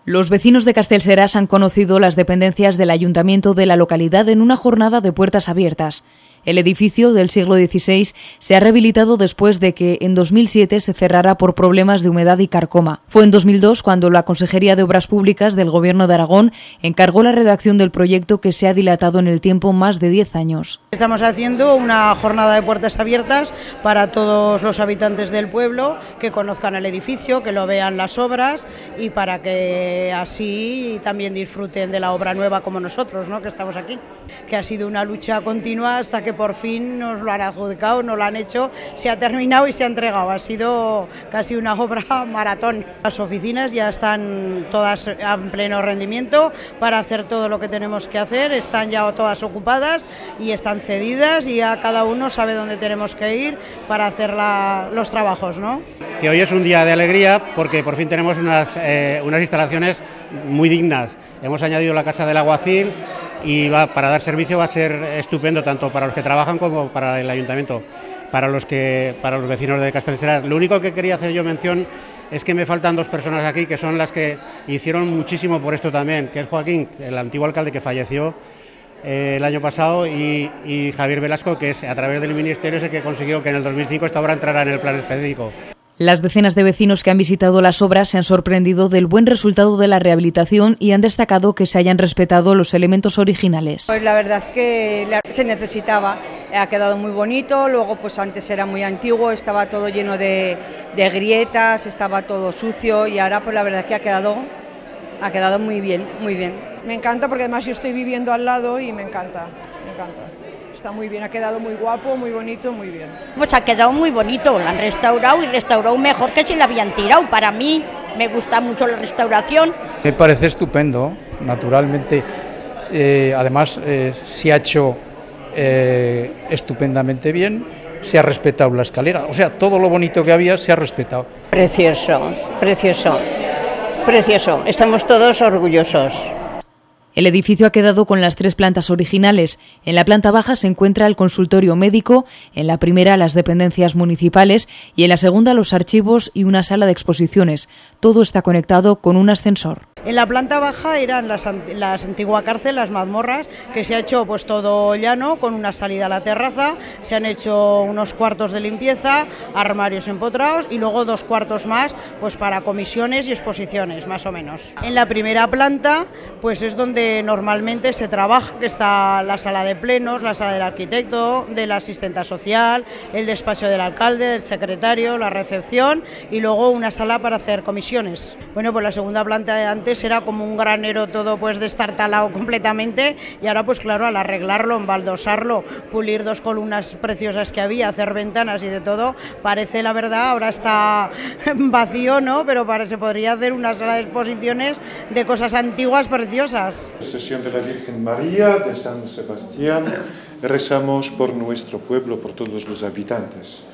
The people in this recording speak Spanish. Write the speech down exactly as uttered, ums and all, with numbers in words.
Los vecinos de Castellserás han conocido las dependencias del ayuntamiento de la localidad en una jornada de puertas abiertas. El edificio del siglo dieciséis se ha rehabilitado después de que en dos mil siete se cerrara por problemas de humedad y carcoma. Fue en dos mil dos cuando la Consejería de Obras Públicas del Gobierno de Aragón encargó la redacción del proyecto, que se ha dilatado en el tiempo más de diez años. Estamos haciendo una jornada de puertas abiertas para todos los habitantes del pueblo, que conozcan el edificio, que lo vean las obras y para que así también disfruten de la obra nueva como nosotros, ¿no?, que estamos aquí. Que ha sido una lucha continua hasta que por fin nos lo han adjudicado, nos lo han hecho, se ha terminado y se ha entregado. Ha sido casi una obra maratón. Las oficinas ya están todas en pleno rendimiento para hacer todo lo que tenemos que hacer, están ya todas ocupadas y están cedidas y ya cada uno sabe dónde tenemos que ir para hacer la, los trabajos, ¿no? Que hoy es un día de alegría porque por fin tenemos unas, eh, unas instalaciones muy dignas. Hemos añadido la casa del alguacil y va, para dar servicio va a ser estupendo tanto para los que trabajan como para el ayuntamiento, para los que para los vecinos de Castellserás. Lo único que quería hacer yo mención es que me faltan dos personas aquí que son las que hicieron muchísimo por esto también, que es Joaquín, el antiguo alcalde que falleció eh, el año pasado, y, y Javier Velasco, que es a través del ministerio es el que consiguió que en el dos mil cinco esta obra entrara en el plan específico. Las decenas de vecinos que han visitado las obras se han sorprendido del buen resultado de la rehabilitación y han destacado que se hayan respetado los elementos originales. Pues la verdad que se necesitaba, ha quedado muy bonito, luego pues antes era muy antiguo, estaba todo lleno de, de grietas, estaba todo sucio y ahora pues la verdad que ha quedado, ha quedado muy bien, muy bien. Me encanta porque además yo estoy viviendo al lado y me encanta, me encanta. Está muy bien, ha quedado muy guapo, muy bonito, muy bien. Pues ha quedado muy bonito, lo han restaurado y restaurado mejor que si lo habían tirado. Para mí me gusta mucho la restauración. Me parece estupendo, naturalmente. Eh, además eh, se ha hecho eh, estupendamente bien, se ha respetado la escalera, o sea, todo lo bonito que había se ha respetado. Precioso, precioso, precioso, estamos todos orgullosos. El edificio ha quedado con las tres plantas originales. En la planta baja se encuentra el consultorio médico, en la primera las dependencias municipales y en la segunda los archivos y una sala de exposiciones. Todo está conectado con un ascensor. En la planta baja eran las, las antigua cárcel, las mazmorras, que se ha hecho pues todo llano, con una salida a la terraza, se han hecho unos cuartos de limpieza, armarios empotrados y luego dos cuartos más pues para comisiones y exposiciones, más o menos. En la primera planta pues es donde normalmente se trabaja, que está la sala de plenos, la sala del arquitecto, de la asistenta social, el despacho del alcalde, del secretario, la recepción y luego una sala para hacer comisiones. Bueno, pues la segunda planta de antes era como un granero todo pues destartalado completamente y ahora pues claro, al arreglarlo, embaldosarlo, pulir dos columnas preciosas que había, hacer ventanas y de todo, parece la verdad, ahora está vacío, ¿no? Pero parece, podría hacer una sala de exposiciones de cosas antiguas preciosas. Sesión de la Virgen María, de San Sebastián, rezamos por nuestro pueblo, por todos los habitantes.